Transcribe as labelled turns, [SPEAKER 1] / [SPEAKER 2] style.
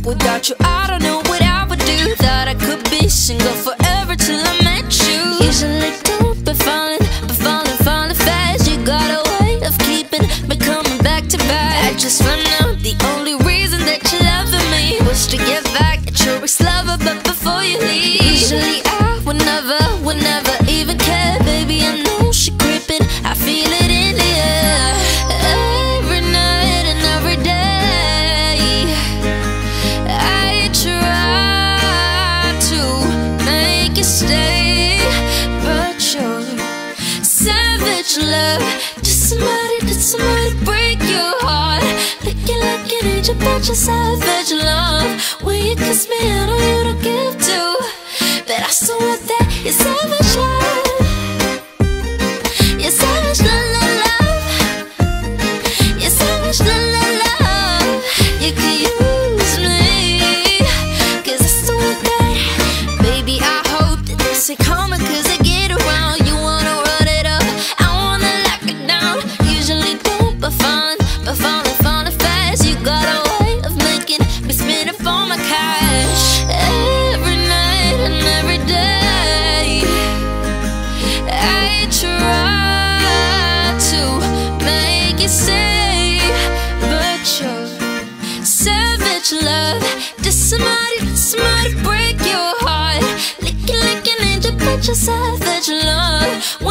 [SPEAKER 1] Without you, I don't know what I would do. Thought I could be single forever till I met you. Usually don't be falling fast. You got a way of keeping me coming back to back. I just found out the only reason that you're loving me was to get back at your ex-lover, but before you leave. Usually I would never even care. Baby, I know she creeping, I feel it in the air. Every night and every day I try to make you stay, but you're savage love. Did somebody break your heart? Looking like an angel, but you're savage love. When you kiss me, I know you don't give to, but I swear that you're savage love. You're savage love. You're savage love. You could use me, 'cause I swear that, baby, I hope that this ain't coming, 'cause I get around. You wanna run it up, I wanna lock it down. Usually don't, but falling fast. You got a way of making me spinning for my cash. Every night and every day I try to make you stay, but you're savage love. Did somebody break your heart? Looking like an angel, but you're savage love.